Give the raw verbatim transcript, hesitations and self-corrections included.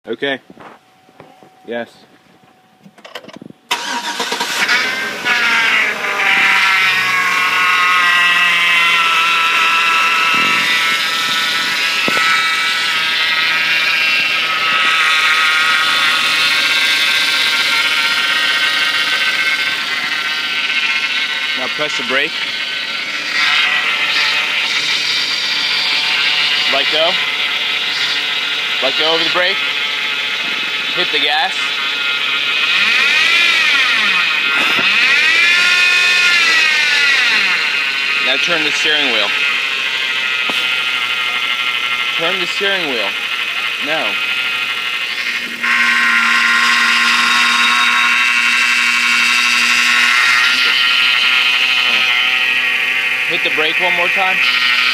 Okay. Yes. Now press the brake. Let go. Let go over the brake. Hit the gas. Now turn the steering wheel. Turn the steering wheel. No. Hit the brake one more time.